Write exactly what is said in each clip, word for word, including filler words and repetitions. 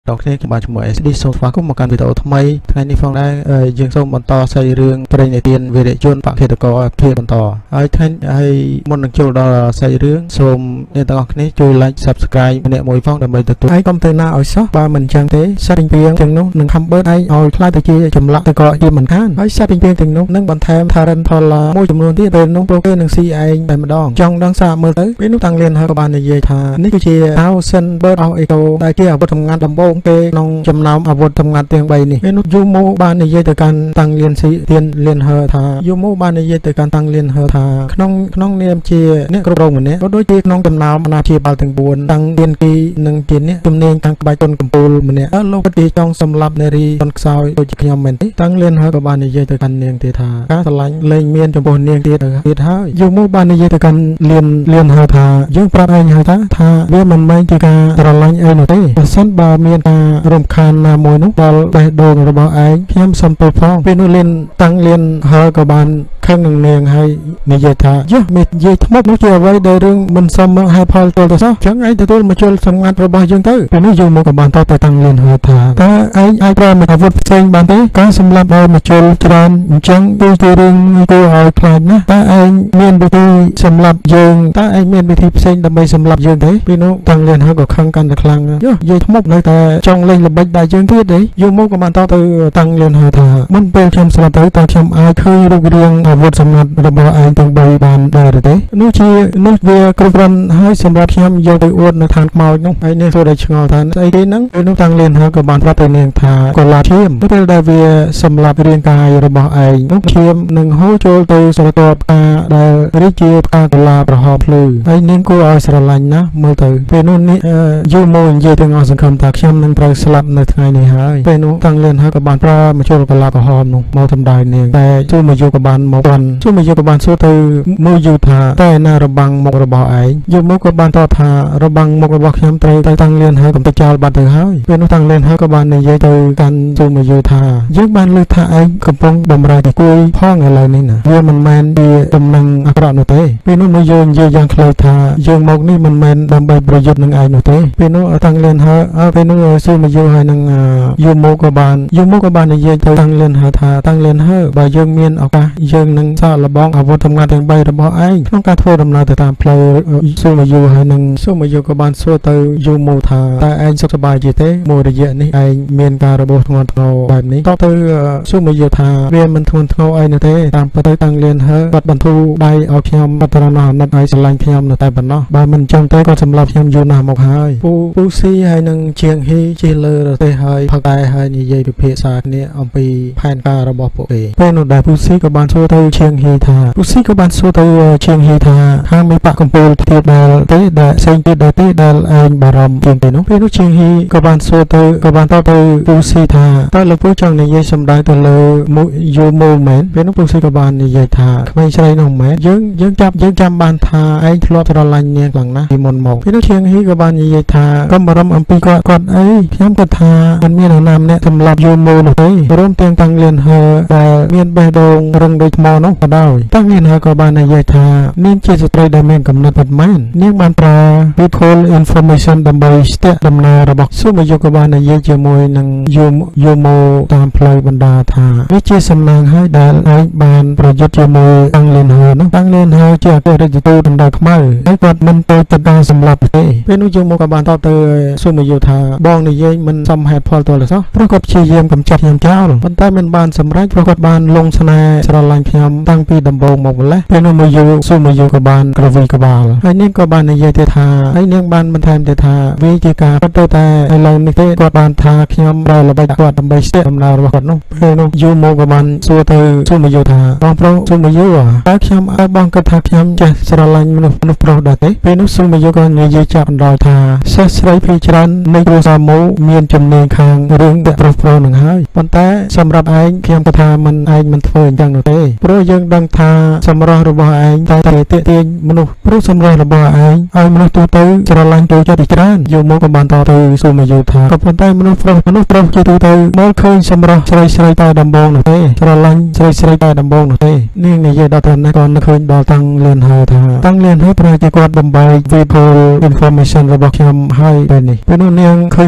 ดอกนี้มาจมูกเอสดีโซฟาก็มาการวิดีโอทำไมไงนี่ฟังได้ยังส่งบรรทอใส่เรื่องประเด็นในเตียนเวรจนปากเขตกอเพียบรรทอไอ้ท่านไอ้มนต์โจดอใส่เรื่องส่งในตอนนี้ช่วยไลค์ subscribe เนี่ยมวยฟังแต่ไม่ตัดตัวไอ้คอมเตอร์น่าเอาซะบามันจังเตะซาบิงเพียงจังนู้นหนึ่งคำเบิร์ดไอ้เอาคลาดตะกี้จำละตะกอยืมเหมือนกันไอ้ซาบิงเพียงจังนู้นนึ่งบันเทิงทารันพอลามวยจำนวนที่เป็นน้องโปรเกอร์หนึ่งซีไอไปมาดองจังดังสามือเต๋อเป็นนุตังเรียนให้กับบานในเยธานี่คือเชียร์เอาเซนเบิร์ดเอาไอ้เขาได้เกี่ยวกับทำงานลำโพงเกน้องจำนำอาวุธทำงานเตียงใบนี่เป็นยูโมบานในเยแต่การตั้งเรียนซีเรียนเรียนเฮอธายูโมบานในเยแต่การตั้งเรียนเฮอธาขนมขนมเนียมเชียเนี่ยกระโดดเหมือนเนี้ยก็โดยที่ขนมจำนำนาเชียบาลถึงบุญตั้งเรียนกีหนึ่งจีนเนี่ยจำเนียงตั้งใบต้นกำปูเหมือนเนี้ยแล้วโลกตีจองสำหรับในรีต้นสาวโดยจิขยมเหมือนตั้งเรียนเฮอกับบานในเยแต่การเนียงเตธาการสลายเลยเมียนจำปูเนียงเตธาเตธายูโมบานในเยแต่การเรียนเรียนเฮอธายังปราบไอ้เฮอธาธาเวียมันไม่จีการสลายไอ้หนูเต้สั้นบาเมียนการรำคาญนามวยนุบอลได้โดนระบาดไอ้พยายามสัมผัสฟ้องเป็นนุเรียนตั้งเรียนเฮอกับบานข้างหนึ่งเนียงให้นิยธาเยอะมีเยอะทั้งหมดนู้เกี่ยวไว้ในเรื่องมันสมให้พอตัวตัวซะจังไอ้ตัวตัวมาช่วยสำงานระบาดยังเต้เป็นนุยูโมกับบานต่อแต่ตั้งเรียนเฮอธาแต่ไอ้ไอ้ปรามาอาวุธเซ็งบานเต้การสำหรับเรามาช่วยจรานจังดูตัวเรื่องตัวเอาคลายนะแต่ไอ้เมียนวิธีสำหรับยืงแต่ไอ้เมียนวิธีเซ็งทำไมสำหรับยืงเต้เป็นนุตั้งเรียนเฮอกับข้างกันตะคลังเยอะเยอะทั้งหมดเลยแต่จงเล่นระบายได้ยังที่เด้ยูโมกับบานต่อแต่ตั้งเรียนเฮอธามันเป็นคำสลับเต้แต่คำไอ้เคยรูปเรียงอาวุธสำหรับระบาดไอ้ตั้งใบบานได้หรือเต้นู้ชีนู้เวียกรุบรันให้สำหรับคำยาวไปอวดในทางเมาน้องไอ้เนี่ยตัวได้ชงเอาทานไอ้เด้นั่งไอ้นู้ตั้งเรียนเฮอกับบานพระตัวเนียงธากลาเทียมนู้เป็นได้เวียสำหรับเรียงกายระบาดไอ้นู้เทียมหนึ่งหูโจตัวสระตัวกาได้ริจีบกากลาประหอบลือไอ้เนี่ยกูเอาสระลันนะมือถือเป็นนู้นี่ยูโมนเยถึงเอาสังคมตากช้ำนั้นประสลับในทางนี้หายเป็นนู้ตั้งเรียนเฮอกับบานพระมาช่วยกลาประหอบนู้เมาทำได้เนี่ยแต่ช่วยมาอยู่กับบานหมกวันช่วยมาอยู่กับบานสู้ตือมืออยู่ธาแต่หน้าระบังหมกระบาไออยู่มุกกับบานต่อธาระบังหมกระบาช้ำไตรไตตั้งเรียนเฮอกับตะจาบานตือหายเป็นนู้ตั้งเรียนเฮอกับบานในเยตือกันช่วยมาอยู่ธายึดบานเลยธาไอกำปงบำราที่กุยพ่องอะไรนี่นะเวียมันแมนดีตำนังอักระโนเต้เป็นนู้มาโยนเยี่ยยังเคยธาโยนหมกนี่มันแมนดำใบประโยชน์หนึ่งไอโนเต้เป็นนู้ตั้งเรียนเฮอเป็นนู้ช่วยมาอยู่ให้หนึ่งอยู่มุกกับบานอยู่มุกกับบานในเยตือตั้งเรียนเฮอธาตั้งเรียนเฮอบายยังเมียนออกมายังหนึ่งซาละบ้องอาวุธทำงานถึงใบระบาไอต้องการทั่วดำนาแต่ตามเพลย์สู้มาอยู่ให้หนึ่งสู้มาอยู่กับบานสู้เตยอยู่โมธาแต่ไอสบายจีเต้โมระยะนี่ไอเมียนการระบบทำงานเราแบบนี้ต้องเตยสู้มาอยู่ธาเรียนมันทวนเท่าไอเนเต้ตามประเทศตั้งเรียนเฮบัดบรรทุได้เอาเพียมปัตรนานัดไอสลายเพียมในแต่บรรเนาะบามันจงเต้ก็สำหรับเพียมอยู่นามอกหายปูปูซีให้หนึ่งเชียงฮีเจเลอร์เต้ให้พักได้ให้นิยายดุเพศาเนี่ยเอาไปแผนการระบบปกติเป็นหนุนได้ปูซีกับบานสู้เตยเชียงฮีธาปูซีกับบานสู้เตยเชียงฮีธาห้างไม่ปะกัมพูเทียบได้เต้ได้เซนเทียบได้เต้ได้ไอ้บารมเพียงแต่น้องเป็นนุเชียงฮีกับบานสู้เตยกับบานต่อเตยปูซีธาแต่เราพูดจังในยัยสำได้ตัวเลยมุยูโมเมนเป็นนุปูซีกับบานในยัยธาไม่ใช่น้องแม่ยังยังจับยังจำบานธาไอ้ทลอตระลันเนี่ยหลังนะที่มนหมอกเป็นนุเชียงฮีกับบานในยัยธาก็บารมอัมพีก็ก่อนไอ้พยามกัธามันมีหนังนำเนี่ยสำหรับยูโมหนุ่ยเริ่มเตียงตังเรียนเฮอแต่เมียนเบดงรังโดยมอน้องก็ได้ตั้งเรียนเฮอกับบานในยัยธาเนียนเจสตรีได้เมียนกำเนิดปัดมันเนียนบานปลาวิโคลอินโฟเมชันดัมเบลสเตดำนาระบบสู้มาอยู่กับบานในยัยเจมวยนังยูยูโมตามเพลย์บรรดาธาวิจิสำนางให้ได้ไอ้บานประยุทธ์เจมวยตั้งเรียนเฮอน้องตั้งเรียนเฮอเจ้าเกิดจิตูดันดาขมาไอ้กอดมันโตตัดดาสำหรับเต้เป็นอุจมูกับบานต่อเตยสู้มาอยู่ธาบองในยัยมันซ้ำเหตุพอตัวเลยซะปรากฏเชียเยี่ยมกำจัดยามเจ้าบรรดาเป็นบานสำเร็จปรากฏบานลงสนายสระลังพยามตั้งปีดำบงหมกแล้วเป็นมาอยู่สู้มาอยู่กับบานกระวีกบาลไอ้เนี่ยกับบานในยัยเตธาไอ้เนี่ยบานบรรทายเตธาวิจิกาก็โตแต่ไอ้เราในเตกบานธาพยามเราระบายกวาดดำใบเสดำนาระบาดน้องเป็นอยู่โมกับบานสู้เตยสู้มาอยู่ธาบางพระสู้มาอยู่อ่ะไอ้พยามไอ้บางกระทาพยามจะสระลังมนุษย์มนุษย์โปรดเตเป็นสู้มาอยู่กันในยัยจับดอยธาเสสไรพิจารณ์ในโรซาโมเมียนจำเนียงคางเรื่องเดโปรโปรหนึ่งให้ปันแต่สำหรับไอ้พยามกระทามันไอ้มันเฟื่องจังหนุ่ยเพราะยังดังธาสำหรับระบายไอ้ใจเตะเตะเตียนมนุษย์เพราะสำหรับระบายไอ้ไอ้มนุษย์ตัวเตยสระลังตัวจะดิจานอยู่โมกับบานต่อเตยสู้มาอยู่ธากับปันแต่มนุษย์โปรมนุษย์โปรจะตัวเตยมอลเคยสำหรับใส่ใส่ตาดำบงหนุ่ยสระลังใส่ใส่ตาดำบงหนุ่ยนี่ในเยดาตันนะก่อนเคยดอตั้งเรียนหาธาตั้งเรียนให้ประชากรดำใบวีโพลอินโฟเมชันระบบยามให้เป็นนี่เป็นนู่นยังเคย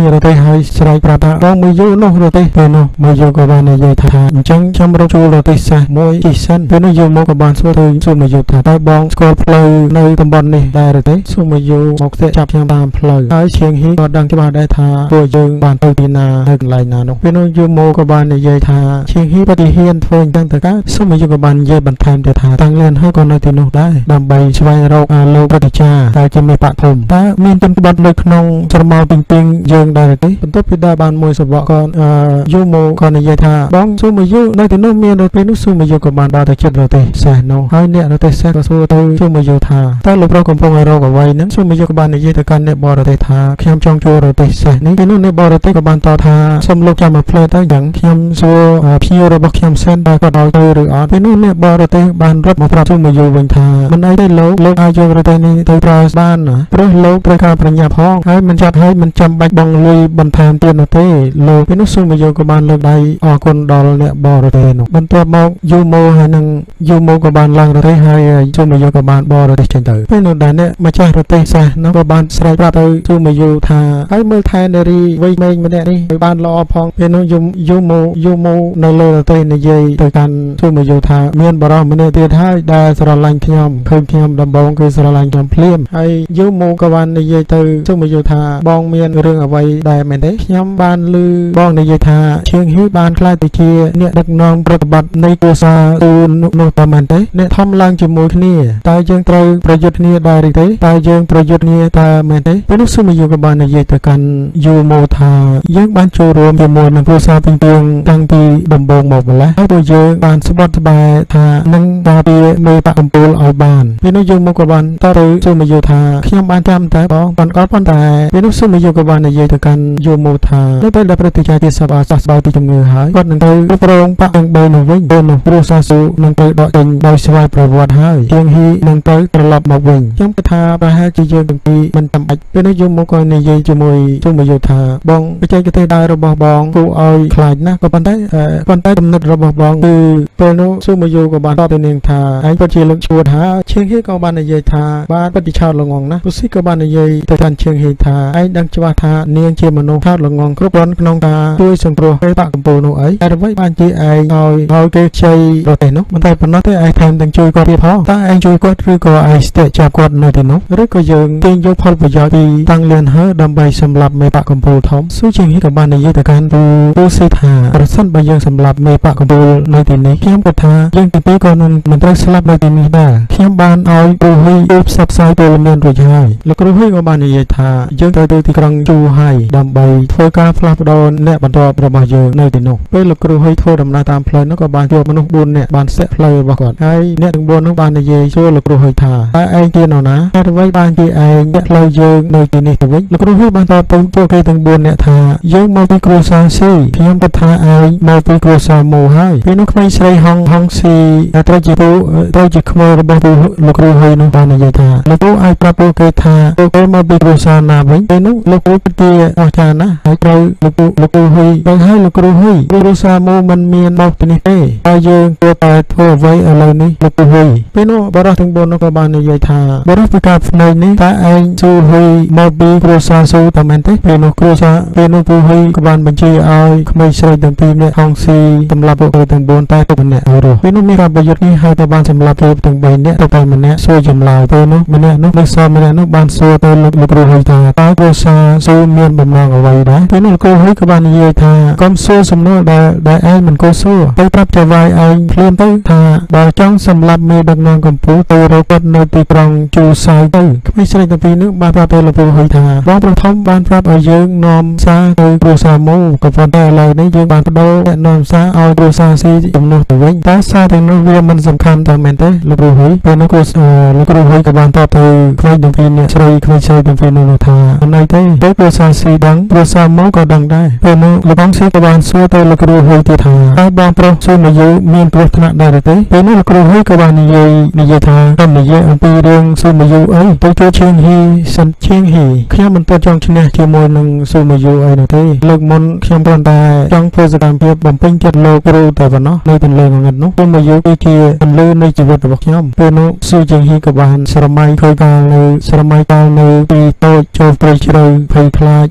រទេហើយស្រែកប្រាប់ថាបងមួយយូនោះរទេពេលនោះមួយយូក៏បាននិយាយថាអញ្ចឹងខ្ញុំរកជួលរទេសាសមួយជីសិនពេលនោះយូមកក៏បានសួរទៅសួរមួយយូថាតើបងស្គាល់ផ្លូវនៅតំបន់នេះដែរឬទេសួរមួយយូមកស្ទាក់ចាប់ខ្ញុំតាមផ្លូវហើយឈៀងហ៊ីក៏ដឹងច្បាស់ដែរថាពួកយើងបានទៅទីណានៅកន្លែងណានោះពេលនោះយូមកក៏បាននិយាយថាឈៀងហ៊ីបតិហ៊ានធ្វើអញ្ចឹងទៅកើតសួរមួយយូក៏បាននិយាយបន្ថែមទៀតថាតាំងលឿនហើយក៏នៅទីនោះដែរដើម្បីស្វែងរកលោកប្រតិចាតែជាមេបកភូមិតើមានជនក្បត់នៅក្នុងស្រមោលពីងពីងយើងដែរទេបន្ទាប់ពីដែរបានមួយសបកក៏យូមកក៏និយាយថាបងសួរមួយយូនៅទីនោះមានរទេនោះសួរមួយយូក៏បានដល់ទៅចិត្តរទេសេះនោះហើយអ្នករទេសេះក៏សួរទៅសួរមួយយូថាតើលោកប្រុសកំពុងរកអ្វីហ្នឹងសួរមួយយូក៏បាននិយាយទៅកាន់អ្នកបរទេថាខ្ញុំចង់ជួលរទេសេះនេះពេលនោះអ្នកបរទេក៏បានតថាសូមលោកចាំមកផ្លែទៅយ៉ាងខ្ញុំសួរភ្ញៀវរបស់ខ្ញុំសិនតើគាត់ឲ្យទៅឬអត់ពេលនោះអ្នកបរទេបានរត់មកប្រាប់សួរមួយយូវិញថាមិនអីទេលោកលោកអាចយករទេនេះទៅប្រើបានណាព្រោះលោកត្រូវការប្រាជ្ញាផងហើយមិនចាត់ឲ្យមិនចាំបាច់បង់លុយបន្ថែមទៀតនោះទេលោកពេលនោះសួរមួយយូក៏បានលើកដៃអរគុណដល់អ្នកបរទេនោះបន្ទាប់មកយូម៉ូហើយនឹងយូម៉ូក៏បានឡើងរទេហើយសួរមួយយូក៏បានបរទេចេញទៅពេលនោះដែរអ្នកម្ចាស់រទេសាសនោះក៏បានស្រែកប្រាប់ទៅសួរមួយយូថាហើយមើលថែនារីវ័យម៉េងម្នាក់នេះឲ្យបានល្អផងពេលនោះយូយូម៉ូយូម៉ូនៅលើរទេនិយាយទៅកាន់សួរមួយយូថាមានបរិសម្នាក់ទៀតហើយដែលស្រឡាញ់ខ្ញុំឃើញខ្ញុំដំបងគឺស្រឡាញ់ខ្ញុំភ្លាមហើយយូម៉ូក៏បាននិយាយទៅសួរមួយយូថាបងមានរឿងអ្វីដែរមែនទេខ្ញុំបានឮបងនិយាយថាឈៀងហ៊ីបានខ្លាចទៅជាអ្នកដឹកនាំប្រតិបត្តិនៃគូសាទូនោះតើមែនទេអ្នកធំឡើងជាមួយគ្នាតើយើងត្រូវប្រយុទ្ធគ្នាដែរឬទេតើយើងប្រយុទ្ធគ្នាតើមែនទេពេលនោះសួរមួយយូក៏បាននិយាយទៅកាន់យូម៉ូថាយើងបានចូលរួមជាមួយនឹងគូសាពីងពីងតាំងពីដំបូងមកម្ល៉េះហើយពួកយើងបានស្បត់ស្បាយថានឹងការពារមេបកកំពូលឲ្យបានពេលនោះយូម៉ូក៏បានតទៅសួរមួយយូថាខ្ញុំបានចាំតែបងបានក៏ប៉ុន្តែពេលនោះសួរមួយយូក៏បាននិយាយទៅកាន់យូម៉ូថានៅពេលដែលប្រតិជាជាសបាសះស្បើយពីជំងឺហើយគាត់នឹងទៅគ្រប់គ្រងបាក់ទាំងបីនោះវិញពេលនោះព្រោះសាស៊ូនឹងទៅដកចេញដោយស្វ័យប្រវត្តិហើយជាងហ៊ីនឹងទៅត្រឡប់មកវិញខ្ញុំគិតថាប្រហែលជាយើងទាំងពីរមិនចាំបាច់ពេលនោះយូម៉ូក៏និយាយជាមួយសួរមួយយូថាបងបច្ចេកទេសដើររបស់បងគួរឲ្យខ្លាចណាស់ក៏ប៉ុន្តែប៉ុន្តែគំនិតរបស់បងគឺពេលនោះសួរមួយយូក៏បានតបទៅនាងថាឯងពិតជាលោកឈួតហើយឈៀងហ៊ីក៏បាននិយាយថាបានពិតជាឆោតល្ងងណាស់ពុស៊ីក៏បាននិយាយទៅកាន់ឈៀងហ៊ីថាឯងដឹងច្បាស់ថានាងជាមនុស្សឆោតល្ងងគ្រប់គ្រាន់ក្នុងការជួយសង្គ្រោះពេលបាក់កំពូលនោះអីតែអ្វីបានជាឯងឲ្យឲ្យគេខ្ចីប្រទេសនោះមិនតែប៉ុណ្ណោះទេឯងថែមទាំងជួយគាត់ទៀតផងតើឯងជួយគាត់ឬក៏ឯងស្ទាក់ចាប់គាត់នៅទីនោះឬក៏យើងទាញយកផលប្រយោជន៍ពីតាំងលឿនហើយដើម្បីសម្លាប់មេបាក់កំពូលធំស៊ូឈៀងហ៊ីក៏បាននិយាយទៅកាន់ពូពូស៊ីថាប្រសិនបើយើងសម្លាប់មេបាក់កំពូលនៅទីនេះខ្ញុំគិតថាយើងទីពីរក៏មិនមិនត្រូវស្លាប់នៅទីនេះដែរខ្ញុំបានឲ្យគ្រូហ៊ីផ្សព្វផ្សាយព័ត៌មានរួចហើយលោកគ្រូហ៊ីក៏បាននិយាយថាយើងត្រូវទៅទីក្រុងជូហើយដើម្បីធ្វើការផ្លាស់ប្ដូរអ្នកបន្ទាប់របស់យើងនៅទីនោះពេលលោកគ្រូហ៊ីធ្វើដំណើរតាមផ្លូវនោះក៏បានជួបមនុស្សបួននាក់បានស្ទាក់ផ្លូវរបស់គាត់ហើយអ្នកទាំងបួននោះបាននិយាយសួរលោកគ្រូហ៊ីថាតើឯងជានរណាហេតុអ្វីបានជាឯងអ្នកផ្លូវយើងនៅទីនេះទៅវិញលោកគ្រូហ៊ីបានតបទៅពួកគេទាំងបួននាក់ថាយើងមកពីគ្រួសារស៊ីខ្ញុំគិតថាឯងមកពីគ្រួសារម៉ូហើយពេលនោះក្មេងស្រីហងហងស៊ីត្រូវជាពូត្រូវជាក្មេងរបស់ពូលោកគ្រូហ៊ីនោះបាននិយាយថាលោកគ្រូអាចប្រាប់ពួកគេថាពួកគេមកពីគ្រួសារណាវិញពេលនោះលោកគ្រូពិតជាអស្ចារ្យណាស់ហើយត្រូវលោកគ្រូលោកគ្រូហ៊ីដឹងហើយលោកគ្រូហ៊ីគ្រួសារម៉ូមិនមានមកពីនេះទេតែយើងគួរតែធ្វើអ្វីឥឡូវនេះលោកគ្រូហ៊ីពេលនោះបរិសុទ្ធទាំងបួននោះក៏បាននិយាយថាបរិសុទ្ធពីការផ្នែកនេះតើឯងស៊ូហ៊ីមកពីគ្រួសារស៊ូតើមែនទេពេលនោះគ្រួសារពេលនោះគ្រូហ៊ីក៏បានបញ្ជាឲ្យក្មេងស្រីទាំងពីរនាក់ហងស៊ីសម្រាប់ពួកគេទាំងបួនតែទុកម្នាក់ឲ្យរស់ពេលនោះមានការប្រយុទ្ធនេះហើយក៏បានសម្លាប់គេទាំងបីនាក់ទៅតែម្នាក់សួរចម្លើយពេលនោះម្នាក់នោះនៅសមម្នាក់នោះបានសួរទៅលោកលោកគ្រូហ៊ីថាតើគ្រួសារស៊ូមានបំណងអ្វីដែរពេលនោះលោកគ្រូហ៊ីក៏បាននិយាយថាកុំសួរសំណួរដែលដែលឯងមិនគួរសួរទៅប្រាប់ចៅហ្វាយឯងភ្លាមទៅថាបើចង់សម្លាប់មេដឹកនាំកម្ពុជាទៅរកគាត់នៅទីក្រុងជូសាយទៅក្មេងស្រីទាំងពីរនោះបានប្រាប់ទៅលោកគ្រូហ៊ីថាបងប្រធមបានប្រាប់ឲ្យយើងនាំសារទៅគ្រួសារម៉ូក៏ប៉ុន្តែឥឡូវនេះយើងបានបដូរអ្នកនាំសារឲ្យគ្រួសារស៊ីជំនួសទៅវិញតែសារទាំងនោះវាមិនសំខាន់តែមែនទេលោកគ្រូហ៊ីពេលនោះគ្រូលោកគ្រូហ៊ីក៏បានតបទៅក្មេងទាំងពីរនាក់ស្រីក្មេងស្រីទាំងពីរនោះថាអត់ន័យទេពេលគ្រួសារស៊ីដឹងគ្រួសារម៉ូក៏ដឹងដែរពេលនោះលោកបងស៊ីក៏បានសួរទៅលោកគ្រូហ៊ីទៀតថាតើបងប្រុសស៊ូមួយយូមានគ្រោះថ្នាក់ដែរទេពេលនោះលោកគ្រូហ៊ីក៏បាននិយាយនិយាយថាខ្ញុំនិយាយអំពីរឿងស៊ូមួយយូអីទៅជួយឈៀងហ៊ីសិនឈៀងហ៊ីខ្ញុំមិនទាន់ចង់ឈ្នះជាមួយនឹងស៊ូមួយយូអីនោះទេលើកមុនខ្ញុំគ្រាន់តែចង់ធ្វើសកម្មភាពបំពេញចិត្តលោកគ្រូតែប៉ុណ្ណោះនៅទន្លេងងឹតនោះស៊ូមួយយូគឺជាទន្លេនៃជីវិតរបស់ខ្ញុំពេលនោះស៊ូឈៀងហ៊ីក៏បានស្រមៃខូចកាលនៅស្រមៃកាលនៅពីតូចចូលព្រៃជ្រៅភ័យខ្លាច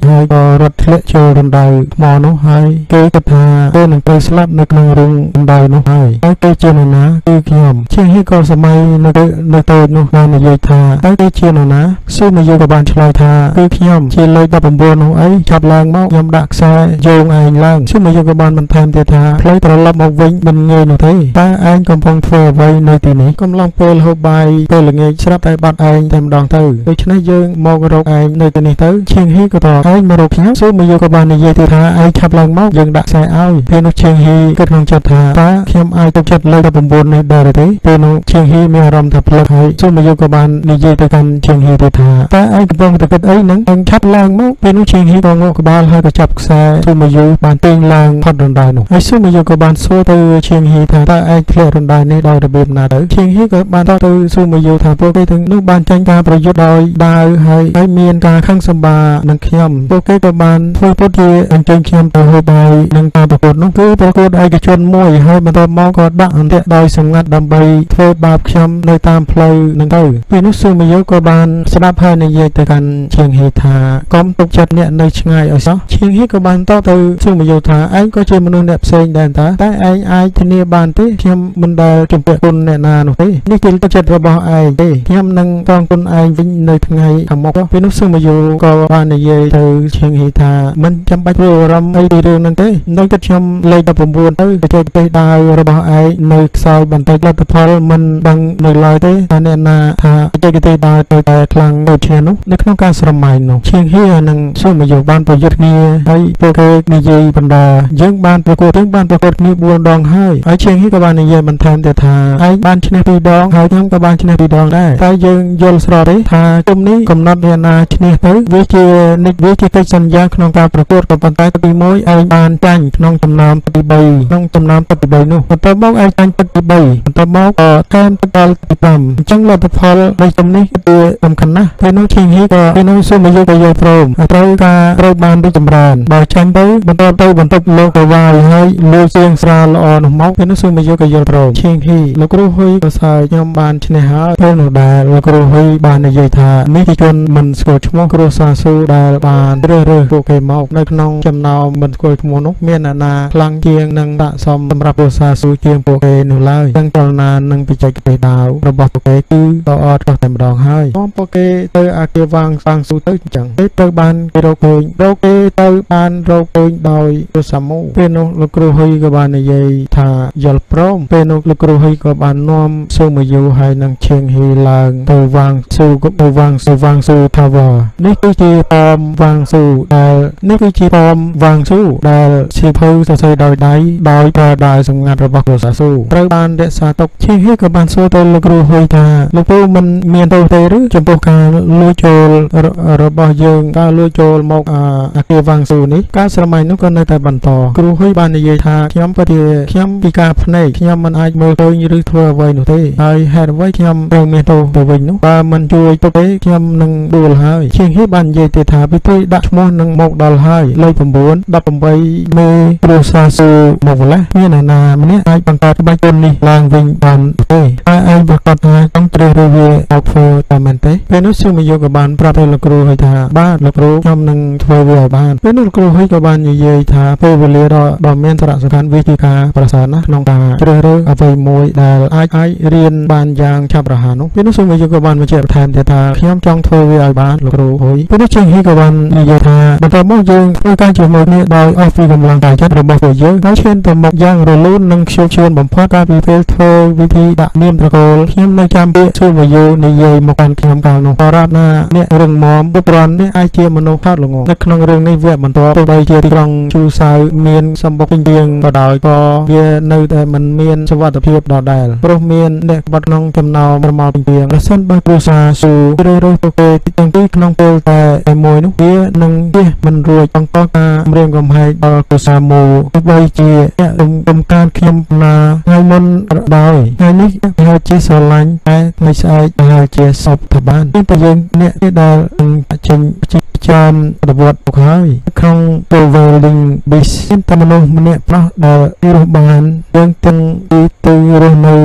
ហើយក៏រត់ធ្លាក់ចូលរណ្ដៅថ្មនោះហើយគេគិតថាគេនឹងទៅស្លាប់នៅក្នុងរង្រណ្ដៅនោះហើយហើយគេជានរណាគឺខ្ញុំជាងហីក៏សម័យនៅនៅតូចនោះបាននិយាយថាតើគេជានរណាស៊ូមយូក៏បានឆ្លើយថាគឺខ្ញុំជាលេខដប់ប្រាំបួននោះអីចាប់ឡើងមកខ្ញុំដាក់ខ្សែយោងឯងឡើងស៊ូមយូក៏បានបន្ថែមទៀតថាផ្លូវត្រឡប់មកវិញមិនងាយនោះទេតើឯងកំពុងធ្វើអ្វីនៅទីនេះកំឡុងពេលហូបបាយពេលល្ងាចស្រាប់តែបាត់ឯងតែម្ដងទៅដូច្នេះយើងមករកឯងនៅទីនេះទៅឈៀងហ៊ីក៏តបឯងមករកខ្ញុំស៊ូមយូក៏បាននិយាយទៀតថាឯងឆាប់ឡើងមកយើងដាក់ខ្សែឲ្យពេលនោះឈៀងហ៊ីគិតក្នុងចិត្តថាតើខ្ញុំអាចទុកចិត្តលើដប់ប្រាំបួននេះដែរទេពេលនោះឈៀងហ៊ីមានអារម្មណ៍ថាផ្លឹកហើយស៊ូមយូក៏បាននិយាយទៅកាន់ឈៀងហ៊ីទៀតថាតើឯងកំពុងតែគិតអីហ្នឹងឯងឆាប់ឡើងមកពេលនោះឈៀងហ៊ីក៏ងក់ក្បាលហើយក៏ចាប់ខ្សែស៊ូមយូបានទាញឡើងផុតរណ្ដៅនោះហើយស៊ូមយូក៏បានសួរទៅឈៀងហ៊ីថាតើឯងធ្លាក់រណ្ដៅនេះដោយរបៀបណាទៅឈៀងហ៊ីក៏បានតបទៅស៊ូមយូថាពួកគេទាំងនោះបានចាញ់ការប្រយុទ្ធដោយដាវហើយហើយមានការខឹងសម្បានឹងខ្ញុំពួកគេក៏បានធ្វើពុតជាអញ្ជើញខ្ញុំទៅហូបបាយនឹងការប្រកួតនោះគឺប្រកួតឯកជនមួយហើយបន្ទាប់មកក៏ដាក់អន្ទាក់ដោយសម្ងាត់ដើម្បីធ្វើបាបខ្ញុំនៅតាមផ្លូវនឹងទៅពេលនោះស៊ូមយូក៏បានស្ដាប់ហើយនិយាយទៅកាន់ឈៀងហ៊ីថាកុំទុកចិត្តអ្នកនៅឆ្ងាយឲ្យសោះឈៀងហ៊ីក៏បានតបទៅស៊ូមយូថាឯងក៏ជាមនុស្សអ្នកផ្សេងដែរតើតែឯងអាចធានាបានទេខ្ញុំមិនដែលជំពាក់គុណអ្នកណានោះទេនេះជាទឹកចិត្តរបស់ឯងទេខ្ញុំនឹងកងគុណឯងវិញនៅថ្ងៃខាងមុខពេលនោះស៊ូមយូក៏បាននិយាយទៅឈៀងហ៊ីថាមិនចាំបាច់ព្រួយអារម្មណ៍អីពីរឿងហ្នឹងទេនៅគិតខ្ញុំលេខដប់ប្រាំបួនទៅបច្ចេកទេសដាវរបស់ឯងនៅខ្សោយបន្តិចលទ្ធផលមិនដឹងនៅឡើយទេតែអ្នកណាថាបច្ចេកទេសដាវទៅតែខ្លាំងដូចគ្នានោះនៅក្នុងការស្រមៃនោះឈៀងហ៊ីនិងស៊ូមយូបានប្រយុទ្ធគ្នាហើយពួកគេនិយាយបណ្ដាយើងបានប្រកួតយើងបានប្រកួតគ្នាបួនដងហើយហើយឈៀងហ៊ីក៏បាននិយាយបន្ថែមទៀតថាឯងបានឈ្នះពីរដងហើយខ្ញុំក៏បានឈ្នះពីរដងដែរតែយើងយល់ស្របទេថាជុំនេះកំណត់អ្នកណាឈ្នះទៅវាជានិច្ចវាជាកិច្ចសន្យាក្នុងការប្រកួតក៏ប៉ុន្តែទីមួយឯងបានចាញ់ក្នុងចំណោមទីបីក្នុងចំណោមទីបីនោះបន្ទាប់មកឯងចាញ់ទីបីបន្ទាប់មកក៏កែមទៅដល់ទីប្រាំអញ្ចឹងលទ្ធផលនៃជុំនេះគឺសំខាន់ណាស់ពេលនោះឈៀងហ៊ីក៏ពេលនោះស៊ូមយូក៏យល់ព្រមត្រូវការត្រូវបានរីកចម្រើនបើចាញ់ទៅបន្តទៅបន្ទប់លោកក៏វាយហើយលើសៀងស្រាលល្អនោះមកពេលនោះស៊ូមយូក៏យល់ព្រមឈៀងហ៊ីលោកគ្រូហ៊ុយក៏សើចខ្ញុំបានឈ្នះហើយពេលនោះដែរលោកគ្រូហ៊ុយបាននិយាយថានេះជាជនមិនស្គាល់ឈ្មោះគ្រូសាស៊ូដែលបានរើសរើសពួកគេមកនៅក្នុងចំណោមមិនស្គាល់ឈ្មោះនោះមានអ្នកណាខ្លាំងជាងនិងដាក់សមសម្រាប់គ្រូសាស៊ូជាងពួកគេនោះឡើយទាំងចលនានិងបច្ចេកទេសដាវរបស់ពួកគេគឺល្អអត់ចោះតែម្ដងហើយនាំពួកគេទៅអាគារវាងវាងស៊ូទៅអញ្ចឹងគេទៅបានគេរកឃើញរកគេទៅបានរកឃើញដោយគ្រូសាមូពេលនោះលោកគ្រូហ៊ុយក៏បាននិយាយថាយល់ព្រមពេលនោះលោកគ្រូហ៊ុយក៏បាននាំស៊ូមយូហើយនិងឈៀងហ៊ីឡើងទៅវាងស៊ូក៏ទៅវាងស៊ូវាងស៊ូថាវ៉ានេះគឺជាប៉មវាងស៊ូដែលនេះគឺជាប៉មវាងស៊ូដែលសៀវភៅសរសេរដោយដៃដោយប្រើដៃសម្ងាត់របស់គ្រូសាស៊ូត្រូវបានរក្សាទុកឈៀងហ៊ីក៏បានសួរទៅលោកគ្រូហ៊ុយថាលោកគ្រូមិនមានទោសទេឬចំពោះការលួចចូលរបស់យើងការលួចចូលមកអាគារវាងស៊ូនេះការស្រមៃនោះក៏នៅតែបន្តគ្រូហ៊ុយបាននិយាយថាខ្ញុំពិតជាខ្ញុំពិការភ្នែកខ្ញុំមិនអាចមើលឃើញឬធ្វើអ្វីនោះទេហើយហេតុអ្វីខ្ញុំត្រូវមានទោសទៅវិញនោះបើមិនជួយទុកទេខ្ញុំនឹងដួលហើយឈៀងហ៊ីបាននិយាយទៀតថាពិធីដាក់ឈ្មោះនឹងមកដល់ហើយលេខប្រាំបួន ដប់ប្រាំបីមេគ្រូសាស៊ូមកម្លេះមានអ្នកណាម្នាក់អាចបង្កើតក្បាច់គុណនេះឡើងវិញបានទេហើយឯងប្រកាសថាចង់ជ្រើសរើសវាឲ្យធ្វើតែមែនទេពេលនោះស៊ូមយូក៏បានប្រាប់ទៅលោកគ្រូឲ្យថាបាទលោកគ្រូខ្ញុំនឹងធ្វើវាឲ្យបានពេលនោះលោកគ្រូហើយក៏បាននិយាយថាពេលវេលាដ៏ដ៏មានសារៈសំខាន់វាជាការប្រសើរណាស់ក្នុងការជ្រើសរើសអ្វីមួយដែលអាចអាចរៀនបានយ៉ាងឆាប់រហ័សនោះពេលនោះស៊ូមយូក៏បានបញ្ជាក់បន្ថែមទៀតថាខ្ញុំចង់ធ្វើវាឲ្យបានលោកគ្រូហើយពេលនោះឈៀងហ៊ីក៏បាននិយាយថាបន្តមកយើងធ្វើការជាមួយគ្នាដោយអស់ពីកម្លាំងកាយចិត្តរបស់ពួកយើងហើយឈានទៅមុខយ៉ាងរលូននិងខ្ជិលឈឿនបំផុតកាលពីពេលធ្វើវិធីដាក់នាមត្រកូលខ្ញុំនៅចាំពាក្យស៊ូមយូនិយាយមកកាន់ខ្ញុំកាលនោះបរាប់ណាអ្នករឹងមាំពុតរន់នេះអាចជាមនុស្សខាត់ល្ងងនៅក្នុងរឿងនេះវាបន្តទៅបីជាទីក្រុងជូសៅមានសម្បុកពេញទៀងក៏ដោយក៏វានៅតែមិនមានសុវត្ថិភាពដដែលព្រោះមានអ្នកក្បត់ក្នុងចំណោមប្រមាលពេញទៀងប្រសិនបើគ្រូសាស៊ូជ្រើសរើសពួកគេទីទាំងពីរក្នុងពេលតែមួយនោះវានឹងជះមិនរួចបង្កការគំរាមកំហែងដល់គ្រូសាមូទោះបីជាអ្នករំការខ្ញុំណាថ្ងៃមុនដោយថ្ងៃនេះហើយជាស្រឡាញ់តែថ្ងៃស្អែកហើយជាសពតបានតែយើងអ្នកដែលចេញចាំប្រវត្តិមកហើយក្នុង traveling bus តែមនុស្សម្នាក់ប្រុសដែលរស់បានយើងទាំងទីទៅរស់នៅ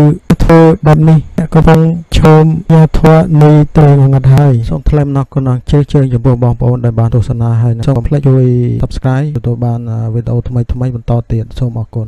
แบบนี้ก็คงชมยาทัวในตัวงัดให้ส่งเพลงนักก็นักเชื่อเชื่ออยู่บนบองปอนในบ้านโฆษณาให้ส่งเพลงช่วย subscribe ตัวบ้านวิดีโอทำไมทำไมบนต่อเตียนส่งออกคน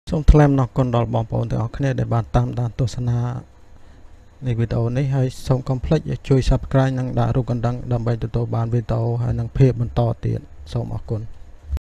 សូមថ្លែងអំណរគុណដល់បងប្អូនទាំងអស់គ្នាដែលបានតាមដានទស្សនានៃវីដេអូនេះហើយសូមកុំភ្លេចជួយ Subscribe និងដាក់រូបកណ្ដឹងដើម្បីទទួលបានវីដេអូហើយនិងភាពបន្តទៀតសូមអរគុណ